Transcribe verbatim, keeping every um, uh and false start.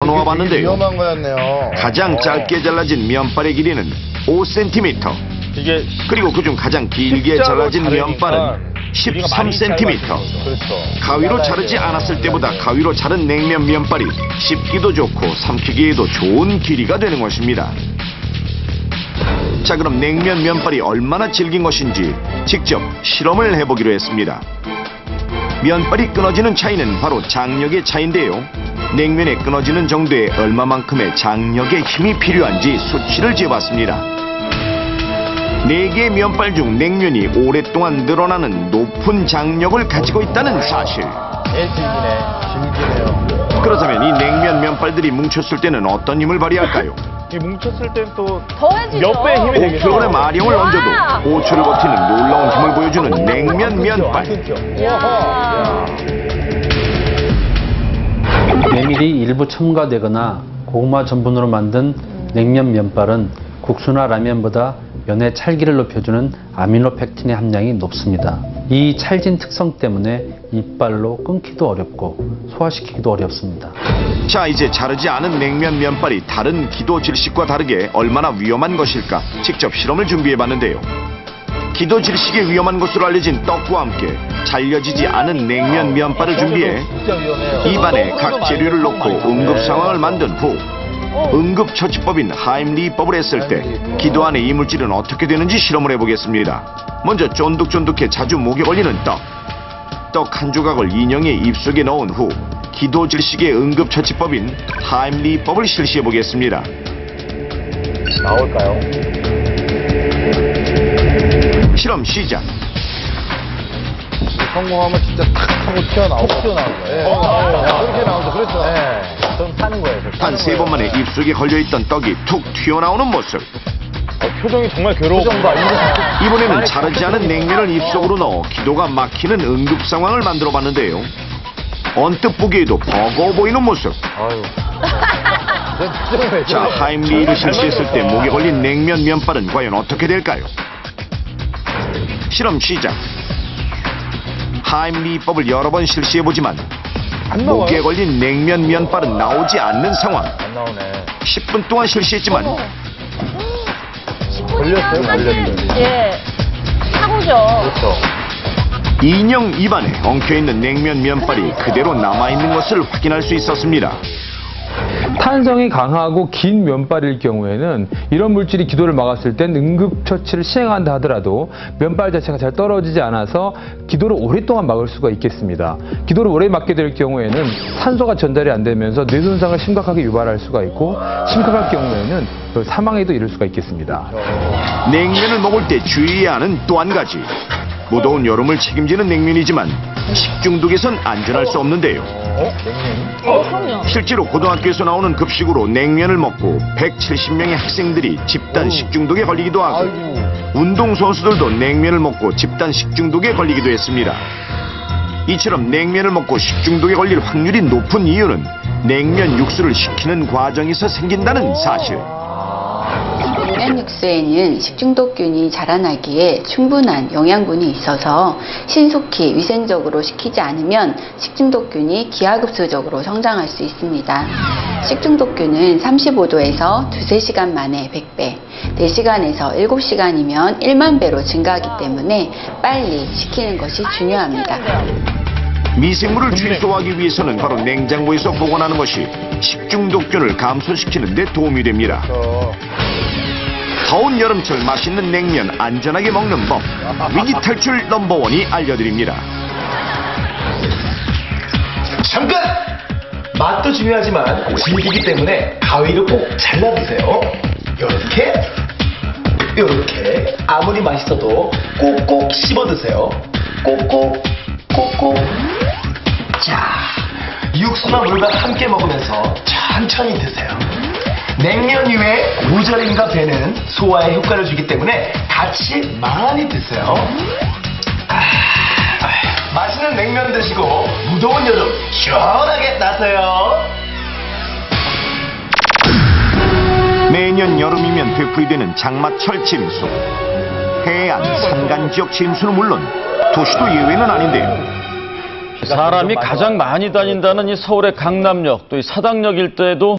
끊어와 봤는데요. 위험한 거였네요. 가장 어. 짧게 잘라진 면발의 길이는 오 센티미터. 이게 그리고 그중 가장 길게 잘라진 면발은 십삼 센티미터. 그렇죠. 가위로 자르지 않았을 때보다 가위로 자른 냉면 면발이 씹기도 좋고 삼키기에도 좋은 길이가 되는 것입니다. 자, 그럼 냉면 면발이 얼마나 질긴 것인지 직접 실험을 해보기로 했습니다. 면발이 끊어지는 차이는 바로 장력의 차이인데요. 냉면에 끊어지는 정도의 얼마만큼의 장력의 힘이 필요한지 수치를 재봤습니다. 네 개의 면발 중 냉면이 오랫동안 늘어나는 높은 장력을 가지고 있다는 사실. 예, 질기네. 질기네요. 그렇다면 이 냉면 면발들이 뭉쳤을 때는 어떤 힘을 발휘할까요? 이 뭉쳤을 땐 또 더해지죠. 몇 배의 힘이 오 되겠죠. 킬로그램 아령을 얹어도 오 초를 버티는 놀라운 힘을 보여주는 냉면 면발. 야. 메밀이 일부 첨가되거나 고구마 전분으로 만든 냉면 면발은 국수나 라면보다 면의 찰기를 높여주는 아미노펙틴의 함량이 높습니다. 이 찰진 특성 때문에 이빨로 끊기도 어렵고 소화시키기도 어렵습니다. 자, 이제 자르지 않은 냉면 면발이 다른 기도 질식과 다르게 얼마나 위험한 것일까 직접 실험을 준비해봤는데요. 기도 질식에 위험한 것으로 알려진 떡과 함께 잘려지지 않은 냉면 면발을 준비해 입안에 각 재료를 넣고 응급 상황을 만든 후 응급처치법인 하임리법을 했을 때 기도 안의 이물질은 어떻게 되는지 실험을 해보겠습니다. 먼저 쫀득쫀득해 자주 목에 걸리는 떡. 떡 한 조각을 인형의 입속에 넣은 후 기도 질식의 응급처치법인 하임리법을 실시해보겠습니다. 나올까요? 실험 시작. 성공하면 진짜 탁 하고 튀어나오고. 튀어나오고. 예. 어, 나와요. 그렇게 나오죠. 그렇죠. 예. 좀 타는 거예요. 단 세 번 만에 입속에 걸려있던 떡이 툭 튀어나오는 모습. 어, 표정이 정말 괴로워. 이번에는 자르지 않은 냉면을 입속으로 넣어 기도가 막히는 응급 상황을 만들어봤는데요. 언뜻 보기에도 버거워 보이는 모습. 아유. 자, 하임리를 실시했을 때 목에 걸린 냉면 면발은 과연 어떻게 될까요? 실험 시작. 하임리법을 여러 번 실시해보지만 목에 걸린 냉면 면발은 나오지 않는 상황. 안 나오네. 십 분 동안 실시했지만 걸렸어요, 걸렸어요. 예. 사고죠. 그렇죠. 인형 입안에 엉켜있는 냉면 면발이 그대로 남아있는 것을 확인할 수 있었습니다. 탄성이 강하고 긴 면발일 경우에는 이런 물질이 기도를 막았을 땐 응급처치를 시행한다 하더라도 면발 자체가 잘 떨어지지 않아서 기도를 오랫동안 막을 수가 있겠습니다. 기도를 오래 막게 될 경우에는 산소가 전달이 안 되면서 뇌 손상을 심각하게 유발할 수가 있고 심각할 경우에는 사망에도 이를 수가 있겠습니다. 냉면을 먹을 때 주의해야 하는 또 한 가지. 무더운 여름을 책임지는 냉면이지만 식중독에선 안전할 수 없는데요. 어, 그럼요. 실제로 고등학교에서 나오는 급식으로 냉면을 먹고 백칠십 명의 학생들이 집단 식중독에 걸리기도 하고 운동선수들도 냉면을 먹고 집단 식중독에 걸리기도 했습니다. 이처럼 냉면을 먹고 식중독에 걸릴 확률이 높은 이유는 냉면 육수를 식히는 과정에서 생긴다는 사실. 냉면 육수에는 식중독균이 자라나기에 충분한 영양분이 있어서 신속히 위생적으로 식히지 않으면 식중독균이 기하급수적으로 성장할 수 있습니다. 식중독균은 삼십오 도에서 두세 시간 만에 백 배, 네 시간에서 일곱 시간이면 일만 배로 증가하기 때문에 빨리 식히는 것이 중요합니다. 미생물을 최소화하기 위해서는 바로 냉장고에서 보관하는 것이 식중독균을 감소시키는 데 도움이 됩니다. 더운 여름철 맛있는 냉면 안전하게 먹는 법, 위기 탈출 넘버원이 알려드립니다. 잠깐! 맛도 중요하지만 질기기 때문에 가위로 꼭 잘라주세요. 요렇게, 요렇게. 아무리 맛있어도 꼭꼭 씹어드세요. 꼭꼭, 꼭꼭. 자, 육수나 물과 함께 먹으면서 천천히 드세요. 냉면 위에 무절임과 배는 소화에 효과를 주기 때문에 같이 많이 드세요. 아, 맛있는 냉면 드시고 무더운 여름 시원하게 나세요. 매년 여름이면 되풀이되는 장마철 침수. 해안, 산간 지역 침수는 물론 도시도 예외는 아닌데요. 사람이 가장 많이 다닌다는 이 서울의 강남역 또 이 사당역 일대에도